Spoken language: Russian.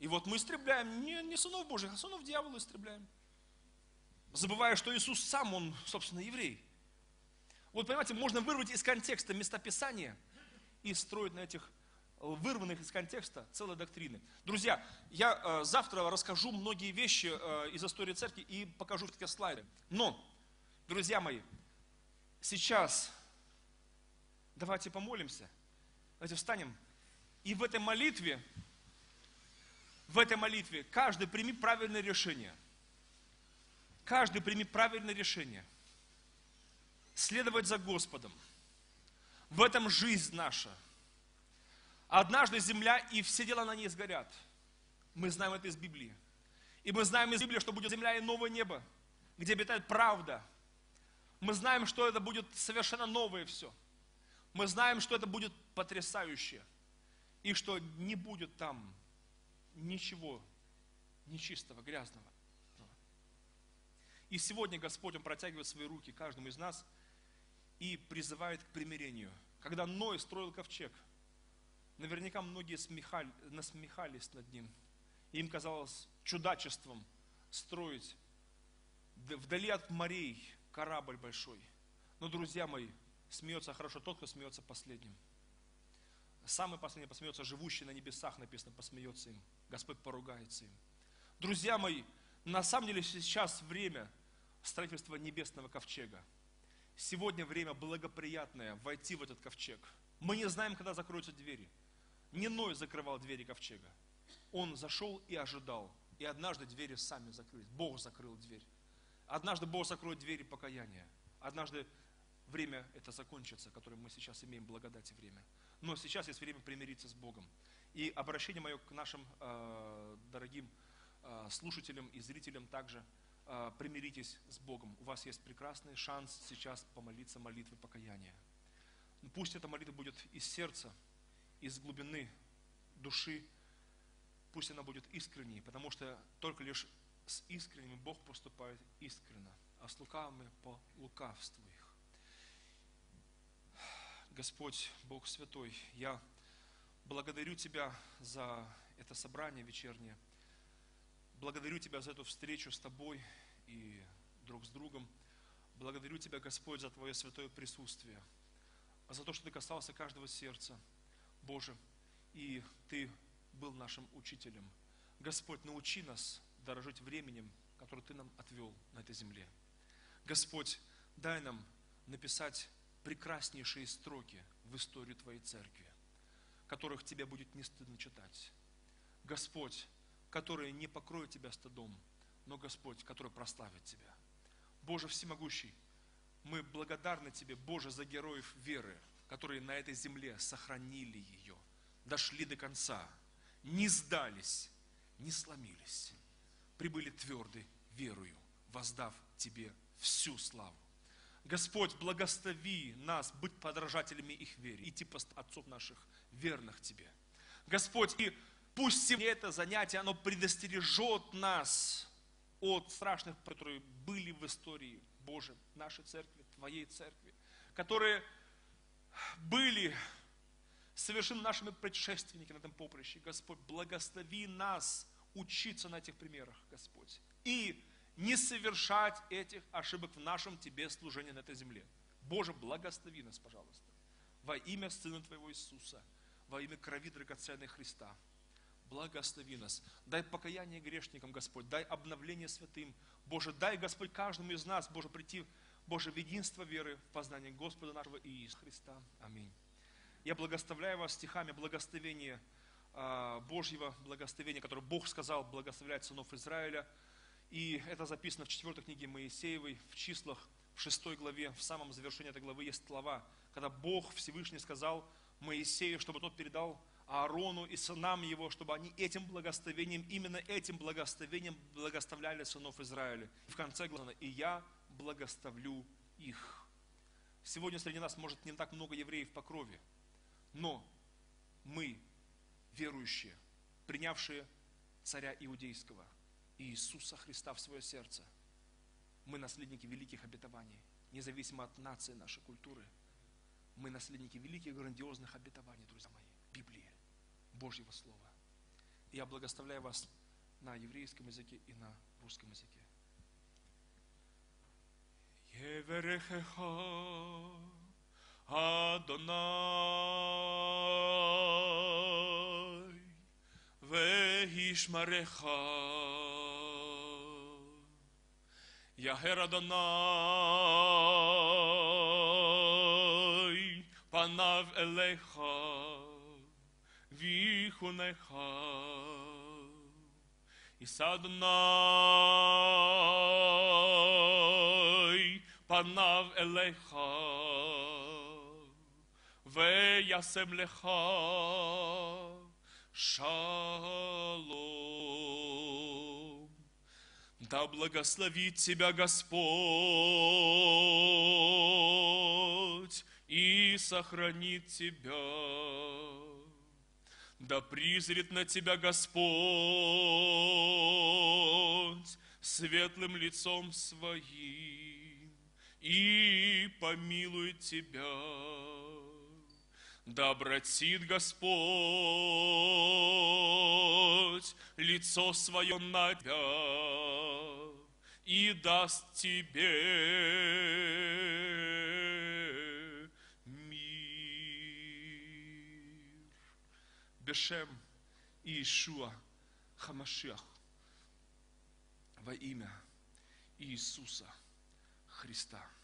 И вот мы истребляем не сынов Божьих, а сынов дьявола истребляем. Забывая, что Иисус сам, Он, собственно, еврей. Вот, понимаете, можно вырвать из контекста местописания и строить на этих вырванных из контекста целые доктрины. Друзья, я завтра расскажу многие вещи из истории церкви и покажу такие слайды. Но, друзья мои, сейчас давайте помолимся, давайте встанем. И в этой молитве каждый прими правильное решение. Каждый прими правильное решение. Следовать за Господом. В этом жизнь наша. Однажды земля и все дела на ней сгорят. Мы знаем это из Библии. И мы знаем из Библии, что будет земля и новое небо, где обитает правда. Мы знаем, что это будет совершенно новое все. Мы знаем, что это будет потрясающе. И что не будет там ничего нечистого, грязного. И сегодня Господь, Он протягивает свои руки каждому из нас и призывает к примирению. Когда Ной строил ковчег, наверняка многие насмехались над ним. Им казалось чудачеством строить вдали от морей корабль большой. Но, друзья мои, смеется хорошо тот, кто смеется последним. Самый последний посмеется, живущий на небесах, написано, посмеется им. Господь поругается им. Друзья мои, на самом деле сейчас время строительства небесного ковчега. Сегодня время благоприятное войти в этот ковчег. Мы не знаем, когда закроются двери. Не Ной закрывал двери ковчега. Он зашел и ожидал. И однажды двери сами закрылись. Бог закрыл дверь. Однажды Бог закроет двери покаяния. Однажды время это закончится, которое мы сейчас имеем, благодать и время. Но сейчас есть время примириться с Богом. И обращение мое к нашим дорогим слушателям и зрителям также. Примиритесь с Богом. У вас есть прекрасный шанс сейчас помолиться молитвой покаяния. Пусть эта молитва будет из сердца, из глубины души. Пусть она будет искренней, потому что только лишь с искренними Бог поступает искренно, а с лукавыми по лукавству их. Господь, Бог Святой, я благодарю Тебя за это собрание вечернее. Благодарю Тебя за эту встречу с Тобой и друг с другом. Благодарю Тебя, Господь, за Твое святое присутствие, за то, что Ты касался каждого сердца, Боже, и Ты был нашим учителем. Господь, научи нас дорожить временем, которое Ты нам отвел на этой земле. Господь, дай нам написать прекраснейшие строки в историю Твоей церкви, которых Тебе будет не стыдно читать. Господь, которые не покроют Тебя стыдом, но, Господь, которые прославят Тебя. Боже всемогущий, мы благодарны Тебе, Боже, за героев веры, которые на этой земле сохранили ее, дошли до конца, не сдались, не сломились, прибыли тверды верою, воздав Тебе всю славу. Господь, благослови нас быть подражателями их вере, идти по отцов наших, верных Тебе. Господь, и пусть сегодня это занятие, оно предостережет нас от страшных, которые были в истории, Боже, нашей церкви, Твоей церкви, которые были совершены нашими предшественниками на этом поприще. Господь, благослови нас учиться на этих примерах, Господь, и не совершать этих ошибок в нашем Тебе служении на этой земле. Боже, благослови нас, пожалуйста, во имя Сына Твоего Иисуса, во имя крови драгоценной Христа. Благослови нас. Дай покаяние грешникам, Господь. Дай обновление святым. Боже, дай, Господь, каждому из нас, Боже, прийти, Боже, в единство веры, в познание Господа нашего Иисуса Христа. Аминь. Я благословляю вас стихами благословения Божьего, благословения, которое Бог сказал благословлять сынов Израиля. И это записано в 4 книге Моисеевой, в числах, в 6 главе, в самом завершении этой главы есть слова, когда Бог Всевышний сказал Моисею, чтобы тот передал Аарону и сынам его, чтобы они этим благословением, именно этим благословением благословляли сынов Израиля. И в конце главы, и я благословлю их. Сегодня среди нас может не так много евреев по крови, но мы, верующие, принявшие царя Иудейского, Иисуса Христа в свое сердце, мы наследники великих обетований, независимо от нации нашей культуры. Мы наследники великих грандиозных обетований, друзья мои, Библии, Божьего Слова. Я благословляю вас на еврейском языке и на русском языке. Еверехеха Адонай Вехишмареха Яхер Адонай Панав Элеха Вихунеха Исадонай Панав Элеха Веясем Леха Шалом. Да благословит тебя Господь и сохранит тебя. Да призрит на тебя Господь светлым лицом своим и помилует тебя. Да обратит Господь лицо свое на тебя и даст тебе мир. Бешем Иешуа Хамашиах, во имя Иисуса Христа.